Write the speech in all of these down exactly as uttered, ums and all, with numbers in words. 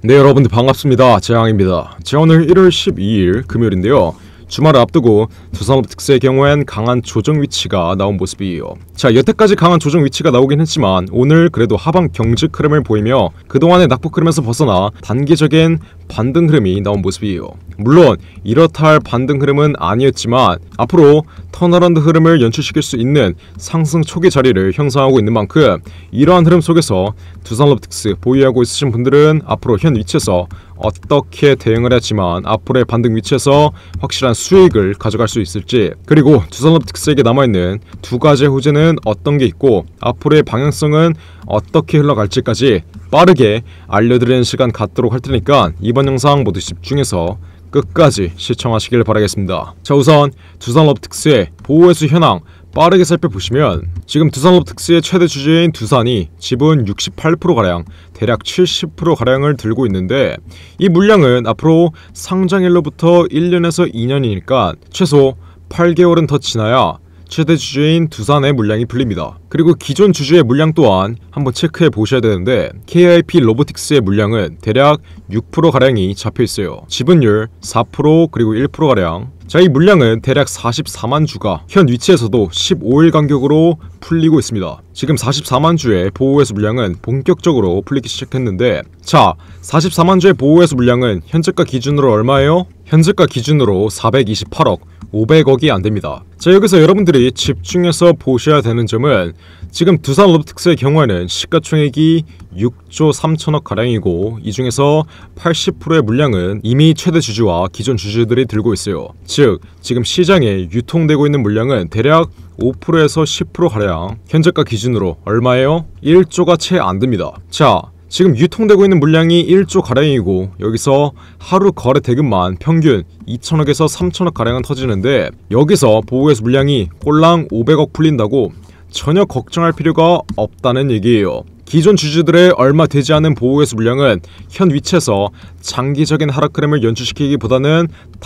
네, 여러분들 반갑습니다. 재앙입니다. 제가 오늘 일월 십이일 금요일인데요. 주말을 앞두고 두산로보틱스의 경우엔 강한 조정 위치가 나온 모습이에요. 자, 여태까지 강한 조정 위치가 나오긴 했지만 오늘 그래도 하방 경직 흐름을 보이며 그동안의 낙폭 흐름에서 벗어나 단기적인 반등 흐름이 나온 모습이에요. 물론 이렇다 할 반등 흐름은 아니었지만 앞으로 턴어라운드 흐름을 연출시킬 수 있는 상승 초기 자리를 형성하고 있는 만큼 이러한 흐름 속에서 두산로보틱스 보유하고 있으신 분들은 앞으로 현 위치에서 어떻게 대응을 했지만 앞으로의 반등 위치에서 확실한 수익을 가져갈 수 있을지, 그리고 두산로보틱스에게 남아있는 두 가지의 호재는 어떤 게 있고 앞으로의 방향성은 어떻게 흘러갈지까지 빠르게 알려드리는 시간 갖도록 할 테니까 이번 영상 모두 집중해서 끝까지 시청하시길 바라겠습니다. 자, 우선 두산로보틱스의 보호회수 현황 빠르게 살펴보시면 지금 두산로보틱스의 최대 주주인 두산이 지분 육십팔 퍼센트가량 대략 칠십 퍼센트가량을 들고 있는데, 이 물량은 앞으로 상장일로부터 일 년에서 이 년이니까 최소 팔 개월은 더 지나야 최대 주주인 두산의 물량이 풀립니다. 그리고 기존 주주의 물량 또한 한번 체크해 보셔야 되는데 케이아이피 로보틱스의 물량은 대략 육 퍼센트가량이 잡혀있어요. 지분율 사 퍼센트 그리고 일 퍼센트가량. 자, 이 물량은 대략 사십사만 주가 현 위치에서도 십오일 간격으로 풀리고 있습니다. 지금 사십사만 주의 보호회수 물량은 본격적으로 풀리기 시작했는데, 자, 사십사만 주의 보호회수 물량은 현재가 기준으로 얼마예요? 현재가 기준으로 사백이십팔억, 오백억이 안됩니다. 자, 여기서 여러분들이 집중해서 보셔야 되는 점은 지금 두산로보틱스의 경우에는 시가총액이 육조 삼천억 가량이고 이 중에서 팔십 퍼센트의 물량은 이미 최대 주주와 기존 주주들이 들고 있어요. 즉 지금 시장에 유통되고 있는 물량은 대략 오 퍼센트에서 십 퍼센트가량, 현재가 기준으로 얼마예요? 일조가 채 안됩니다. 자, 지금 유통되고 있는 물량이 일조 가량이고 여기서 하루 거래 대금만 평균 이천억에서 삼천억 가량은 터지는데, 여기서 보호회수 물량이 꼴랑 오백억 풀린다고 전혀 걱정할 필요가 없다는 얘기예요. 기존 주주들의 얼마 되지 않은 보호회수 물량은 현 위치에서 장기적인 하락 흐름을 연출시키기보다는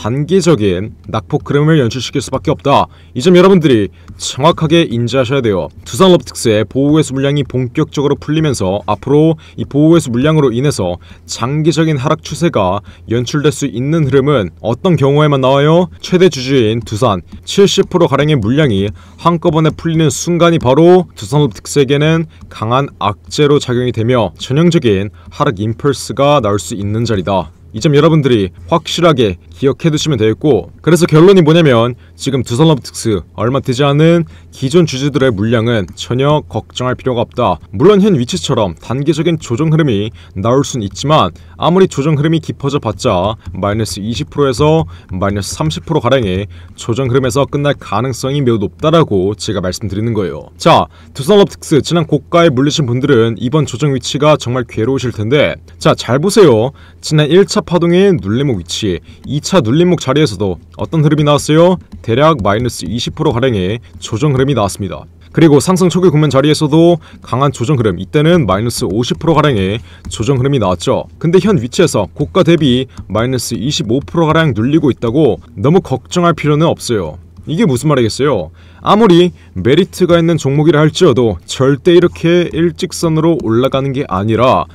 단기적인 낙폭 흐름을 연출시킬 수밖에 없다. 이 점 여러분들이 정확하게 인지하셔야 돼요. 두산로보틱스의 보호회수 물량이 본격적으로 풀리면서 앞으로 이 보호회수 물량으로 인해서 장기적인 하락 추세가 연출될 수 있는 흐름은 어떤 경우에만 나와요? 최대 주주인 두산 칠십 퍼센트가량의 물량이 한꺼번에 풀리는 순간이 바로 두산로보틱스에게는 강한 악재로 작용이 되며 전형적인 하락 임펄스가 나올 수 있는 자리다. 이 점 여러분들이 확실하게 기억해 두시면 되겠고, 그래서 결론이 뭐냐면 지금 두산로보틱스 얼마 되지 않은 기존 주주들의 물량은 전혀 걱정할 필요가 없다. 물론 현 위치처럼 단기적인 조정 흐름이 나올 수는 있지만 아무리 조정 흐름이 깊어져 봤자 마이너스 이십 퍼센트에서 마이너스 삼십 퍼센트가량의 조정 흐름에서 끝날 가능성이 매우 높다라고 제가 말씀드리는 거예요. 자, 두산로보틱스 지난 고가에 물리신 분들은 이번 조정 위치가 정말 괴로우실 텐데, 자, 잘 보세요. 지난 일 차 파동의 눌림목 위치, 이 차 눌림목 자리에서도 어떤 흐름이 나왔어요? 대략 마이너스 이십 퍼센트가량의 조정 흐름이 나왔습니다. 그리고 상승 초기 국면 자리에서도 강한 조정 흐름, 이때는 마이너스 오십 퍼센트가량의 조정 흐름이 나왔죠. 근데 현 위치에서 고가 대비 마이너스 이십오 퍼센트가량 눌리고 있다고 너무 걱정할 필요는 없어요. 이게 무슨 말이겠어요? 아무리 메리트가 있는 종목이라 할지라도 절대 이렇게 일직선으로 올라가는 게 아니라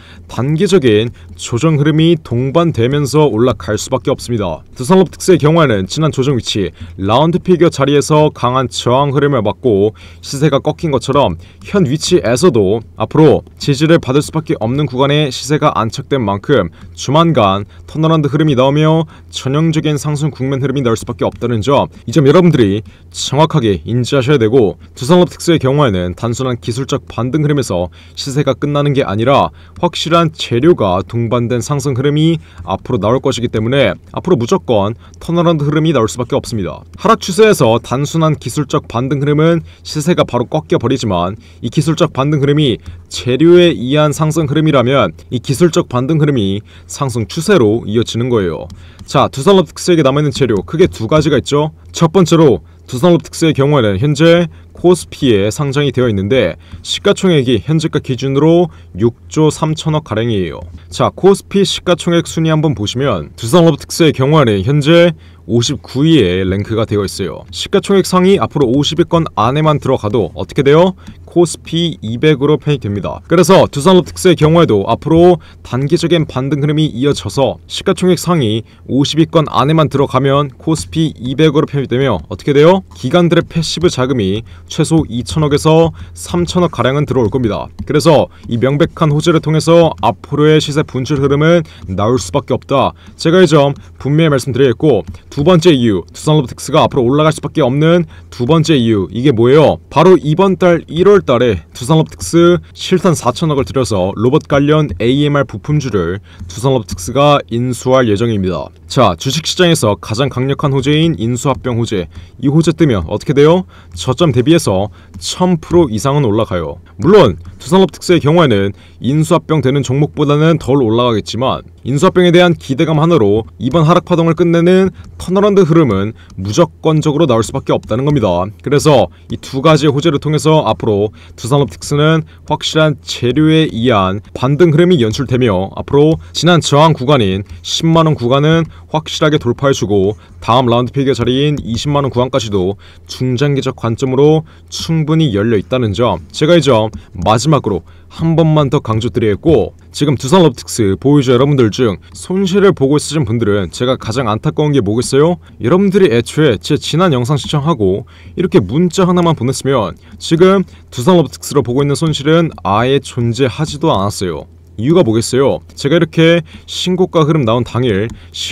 단기적인 조정 흐름이 동반되면서 올라갈 수밖에 없습니다. 두산로보틱스의 경우에는 지난 조정 위치 라운드 피겨 자리에서 강한 저항 흐름을 받고 시세가 꺾인 것처럼 현 위치에서도 앞으로 지지를 받을 수밖에 없는 구간에 시세가 안착된 만큼 조만간 턴어라운드 흐름이 나오며 전형적인 상승 국면 흐름이 나올 수밖에 없다는 점, 이 점 여러분들이 정확하게 인지하셔야 되고, 두산로보틱스의 경우에는 단순한 기술적 반등 흐름에서 시세가 끝나는 게 아니라 확실한 재료가 동반된 상승 흐름이 앞으로 나올 것이기 때문에 앞으로 무조건 턴어라운드 흐름이 나올 수밖에 없습니다. 하락 추세에서 단순한 기술적 반등 흐름은 시세가 바로 꺾여버리지만 이 기술적 반등 흐름이 재료에 의한 상승 흐름이라면 이 기술적 반등 흐름이 상승 추세로 이어지는 거예요. 자, 두산로보틱스에게 남아있는 재료 크게 두 가지가 있죠. 첫 번째로 두산로보틱스의 경우에는 현재 코스피에 상장이 되어 있는데 시가총액이 현재가 기준으로 육조 삼천억 가량이에요. 자, 코스피 시가총액 순위 한번 보시면 두산로보틱스의 경우에는 현재 오십구 위에 랭크가 되어 있어요. 시가총액 상위 앞으로 오십 위권 안에만 들어가도 어떻게 돼요? 코스피 이백으로 편입됩니다. 그래서 두산럽특스의 경우에도 앞으로 단기적인 반등 흐름이 이어져서 시가총액 상위 오십 위권 안에만 들어가면 코스피 이백으로 편입되며 어떻게 돼요? 기관들의 패시브 자금이 최소 이천억에서 삼천억 가량은 들어올 겁니다. 그래서 이 명백한 호재를 통해서 앞으로의 시세 분출 흐름은 나올 수밖에 없다. 제가 이 점 분명히 말씀드리겠고, 두 번째 이유, 두산로보틱스가 앞으로 올라갈 수밖에 없는 두 번째 이유, 이게 뭐예요? 바로 이번 달 일월 달에 두산로보틱스 실탄 사천억을 들여서 로봇 관련 에이엠알 부품주를 두산로보틱스가 인수할 예정입니다. 자, 주식시장에서 가장 강력한 호재인 인수합병 호재, 이 호재 뜨면 어떻게 돼요? 저점 대비해서 천 퍼센트 이상은 올라가요. 물론 두산로보틱스의 경우에는 인수합병 되는 종목보다는 덜 올라가겠지만 인수합병에 대한 기대감 하나로 이번 하락 파동을 끝내는 턴어라운드 흐름은 무조건적으로 나올 수밖에 없다는 겁니다. 그래서 이 두 가지의 호재를 통해서 앞으로 두산로보틱스는 확실한 재료에 의한 반등 흐름이 연출되며 앞으로 지난 저항 구간인 십만 원 구간은 확실하게 돌파해주고 다음 라운드 피겨 자리인 이십만 원 구간까지도 중장기적 관점으로 충분히 열려있다는 점, 제가 이 점 마지막으로 한 번만 더 강조드리겠고, 지금 두산로보틱스 보유자 여러분들 중 손실을 보고 있으신 분들은 제가 가장 안타까운 게 뭐겠어요? 여러분들이 애초에 제 지난 영상 시청하고 이렇게 문자 하나만 보냈으면 지금 두산로보틱스로 보고 있는 손실은 아예 존재하지도 않았어요. 이유가 뭐겠어요? 제가 이렇게 신고가 흐름 나온 당일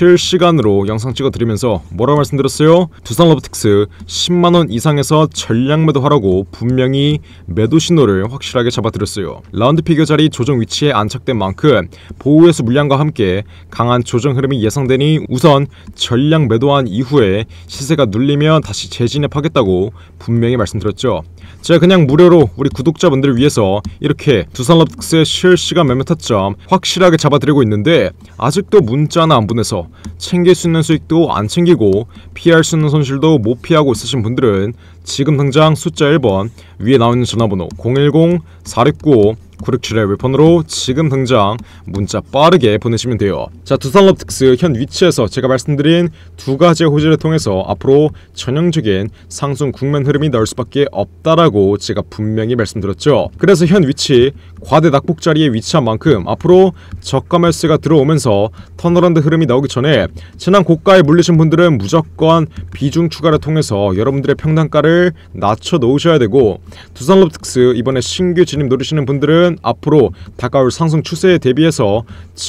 실시간으로 영상 찍어드리면서 뭐라고 말씀드렸어요? 두산로보틱스 십만 원 이상에서 전량 매도하라고 분명히 매도 신호를 확실하게 잡아드렸어요. 라운드 피겨 자리 조정 위치에 안착된 만큼 보호회수 물량과 함께 강한 조정 흐름이 예상되니 우선 전량 매도한 이후에 시세가 눌리면 다시 재진입하겠다고 분명히 말씀드렸죠. 제가 그냥 무료로 우리 구독자분들을 위해서 이렇게 두산로보틱스의 실시간 매매 타점 확실하게 잡아드리고 있는데 아직도 문자 하나 안 보내서 챙길 수 있는 수익도 안 챙기고 피할 수 있는 손실도 못 피하고 있으신 분들은 지금 당장 숫자 일 번 위에 나오는 전화번호 공일공 사육구오 구육칠의 웹폰으로 지금 당장 문자 빠르게 보내시면 돼요. 자, 두산로보틱스 현 위치에서 제가 말씀드린 두 가지의 호재를 통해서 앞으로 전형적인 상승 국면 흐름이 나올 수밖에 없다라고 제가 분명히 말씀드렸죠. 그래서 현 위치 과대 낙폭 자리에 위치한 만큼 앞으로 저가 매수가 들어오면서 턴어라운드 흐름이 나오기 전에 지난 고가에 물리신 분들은 무조건 비중 추가를 통해서 여러분들의 평단가를 낮춰 놓으셔야 되고, 두산로보틱스 이번에 신규 진입 노리시는 분들은 앞으로 다가올 상승 추세에 대비해서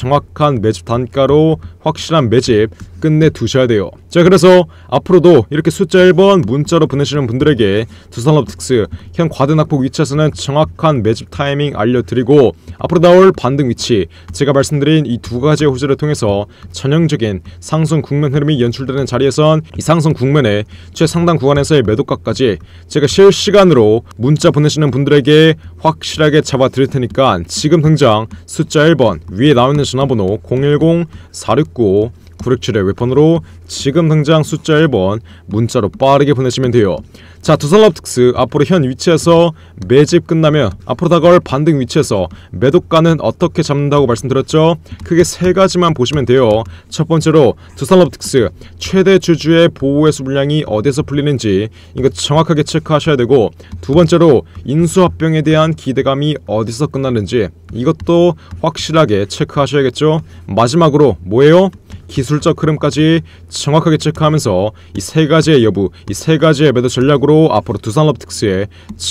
정확한 매집 단가로 확실한 매집 끝내 두셔야 돼요. 자, 그래서 앞으로도 이렇게 숫자 일 번 문자로 보내시는 분들에게 두산로보틱스 현 과대낙폭 위치에서는 정확한 매집 타이밍 알려드리고 앞으로 나올 반등 위치, 제가 말씀드린 이 두 가지의 호재를 통해서 전형적인 상승 국면 흐름이 연출되는 자리에선 이 상승 국면의 최상단 구간에서의 매도가까지 제가 실시간으로 문자 보내시는 분들에게 확실하게 잡아드릴 테니까 지금 당장 숫자 일 번 위에 나오는 전화번호 공일공 사육구오 구육칠의 웹폰으로 지금 당장 숫자 일 번 문자로 빠르게 보내시면 돼요. 자, 두산로보틱스 앞으로 현 위치에서 매집 끝나면 앞으로 다가올 반등 위치에서 매도가는 어떻게 잡는다고 말씀드렸죠? 크게 세 가지만 보시면 돼요. 첫 번째로 두산로보틱스 최대 주주의 보호회수 물량이 어디서 풀리는지 이거 정확하게 체크하셔야 되고, 두 번째로 인수합병에 대한 기대감이 어디서 끝나는지 이것도 확실하게 체크하셔야겠죠. 마지막으로 뭐예요? 기술적 흐름까지 정확하게 체크하면서 이 세 가지의 여부, 이 세 가지의 매도 전략으로 앞으로 두산로보틱스의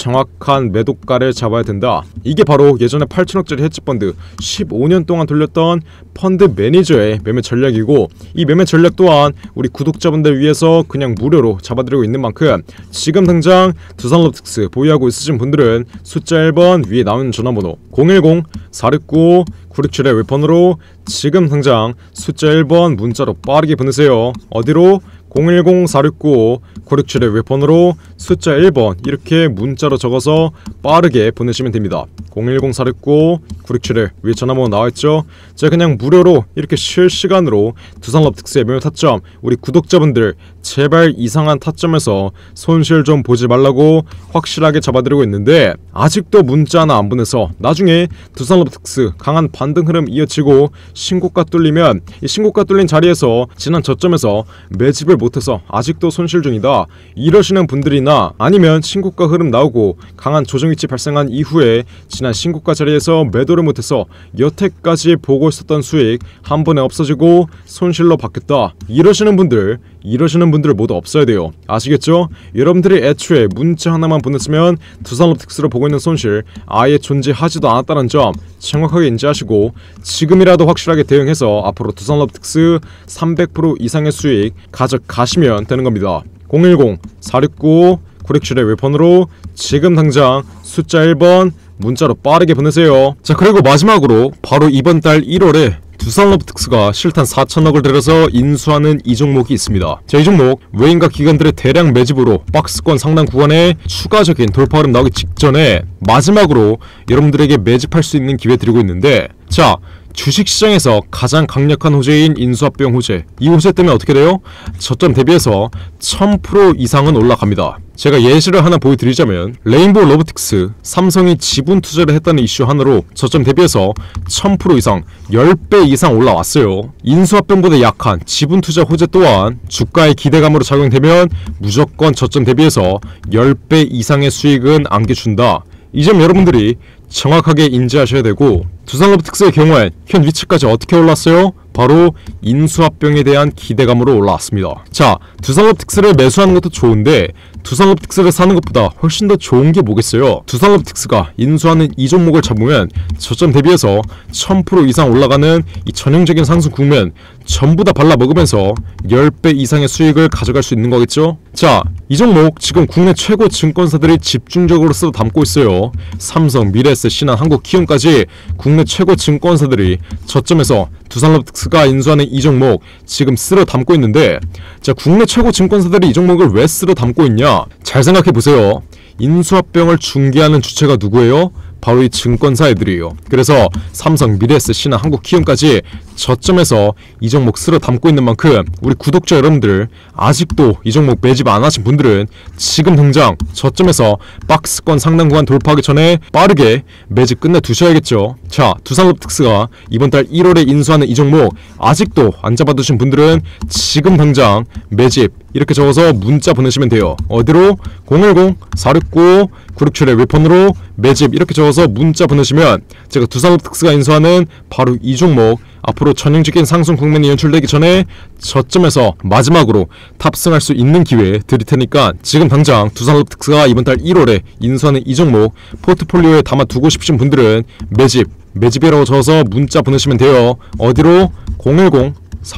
정확한 매도가를 잡아야 된다. 이게 바로 예전에 팔천억짜리 헤지펀드 십오 년 동안 돌렸던 펀드 매니저의 매매 전략이고, 이 매매 전략 또한 우리 구독자분들 위해서 그냥 무료로 잡아드리고 있는 만큼 지금 당장 두산로보틱스 보유하고 있으신 분들은 숫자 일 번 위에 나오는 전화번호 공일공 사육구오 구육칠의 웹폰으로 지금 당장 숫자 일 번 문자로 빠르게 보내세요. 어디로? 공일공 사육구오 구육칠의 웹폰으로 숫자 일 번 이렇게 문자로 적어서 빠르게 보내시면 됩니다. 공일공 사육구오 구육칠의 위에 전화번호 나와있죠? 제가 그냥 무료로 이렇게 실시간으로 두산로보틱스의 매매 타점 우리 구독자분들 제발 이상한 타점에서 손실 좀 보지 말라고 확실하게 잡아드리고 있는데 아직도 문자 하나 안 보내서 나중에 두산로보틱스 강한 반등 흐름 이어지고 신고가 뚫리면 이 신고가 뚫린 자리에서 지난 저점에서 매집을 못해서 아직도 손실 중이다 이러시는 분들이나 아니면 신고가 흐름 나오고 강한 조정 위치 발생한 이후에 지난 신고가 자리에서 매도를 못해서 여태까지 보고 있었던 수익 한 번에 없어지고 손실로 바뀌었다 이러시는 분들 이러시는 분들 모두 없어야 돼요. 아시겠죠? 여러분들이 애초에 문자 하나만 보냈으면 두산로보틱스로 보고 있는 손실 아예 존재하지도 않았다는 점 정확하게 인지하시고 지금이라도 확실하게 대응해서 앞으로 두산로보틱스 삼백 퍼센트 이상의 수익 가져가시면 되는 겁니다. 공일공 사육구 구육칠의 웹폰으로 지금 당장 숫자 일 번 문자로 빠르게 보내세요. 자, 그리고 마지막으로 바로 이번 달 일월에 두산로보틱스가 실탄 사천억을 들여서 인수하는 이 종목이 있습니다. 자, 이 종목 외인과 기관들의 대량 매집으로 박스권 상단 구간에 추가적인 돌파 흐름 나오기 직전에 마지막으로 여러분들에게 매집할 수 있는 기회 드리고 있는데, 자, 주식시장에서 가장 강력한 호재인 인수합병 호재, 이 호재 때문에 어떻게 돼요? 저점 대비해서 천 퍼센트 이상은 올라갑니다. 제가 예시를 하나 보여드리자면 레인보우 로보틱스, 삼성이 지분 투자를 했다는 이슈 하나로 저점 대비해서 천 퍼센트 이상, 십 배 이상 올라왔어요. 인수합병보다 약한 지분 투자 호재 또한 주가의 기대감으로 작용되면 무조건 저점 대비해서 십 배 이상의 수익은 안겨준다. 이 점 여러분들이 정확하게 인지하셔야 되고, 두산로보틱스의 경우엔 현 위치까지 어떻게 올랐어요? 바로 인수합병에 대한 기대감으로 올라왔습니다. 자, 두산로보틱스를 매수하는 것도 좋은데 두산로보틱스를 사는 것보다 훨씬 더 좋은 게 뭐겠어요? 두산로보틱스가 인수하는 이 종목을 잡으면 저점 대비해서 천 퍼센트 이상 올라가는 이 전형적인 상승 국면 전부 다 발라먹으면서 십 배 이상의 수익을 가져갈 수 있는 거겠죠? 자, 이 종목 지금 국내 최고 증권사들이 집중적으로 쓸어 담고 있어요. 삼성, 미래에셋, 신한, 한국키움까지 국내 최고 증권사들이 저점에서 두산로보틱스가 인수하는 이 종목 지금 쓸어 담고 있는데, 자, 국내 최고 증권사들이 이 종목을 왜 쓸어 담고 있냐? 잘 생각해보세요. 인수합병을 중개하는 주체가 누구예요? 바로 이 증권사 애들이에요. 그래서 삼성, 미래에셋, 신한, 한국키움까지 저점에서 이 종목 쓸어 담고 있는 만큼 우리 구독자 여러분들 아직도 이 종목 매집 안 하신 분들은 지금 당장 저점에서 박스권 상단 구간 돌파하기 전에 빠르게 매집 끝내 두셔야겠죠. 자, 두산로보틱스가 이번 달 일월에 인수하는 이 종목 아직도 안 잡아두신 분들은 지금 당장 매집 이렇게 적어서 문자 보내시면 돼요. 어디로? 공일공 사육구 구육칠의 웹폰으로 매집 이렇게 적어서 문자 보내시면 제가 두산로보틱스가 인수하는 바로 이 종목 앞으로 전형적인 상승 국면이 연출되기 전에 저점에서 마지막으로 탑승할 수 있는 기회 드릴 테니까 지금 당장 두산로보틱스가 이번 달 일월에 인수하는 이 종목 포트폴리오에 담아두고 싶으신 분들은 매집, 매집이라고 적어서 문자 보내시면 돼요. 어디로? 공일공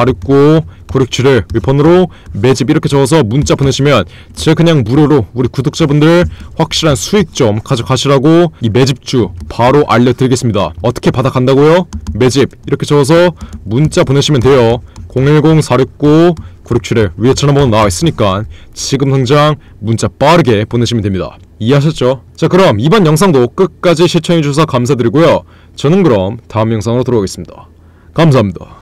사육구 구육칠을 웹폰으로 매집 이렇게 적어서 문자 보내시면 제가 그냥 무료로 우리 구독자분들 확실한 수익 좀 가져가시라고 이 매집주 바로 알려드리겠습니다. 어떻게 받아간다고요? 매집 이렇게 적어서 문자 보내시면 돼요. 공일공 사육구 구육칠에 위에 전화번호 나와 있으니까 지금 당장 문자 빠르게 보내시면 됩니다. 이해하셨죠? 자, 그럼 이번 영상도 끝까지 시청해주셔서 감사드리고요. 저는 그럼 다음 영상으로 돌아오겠습니다. 감사합니다.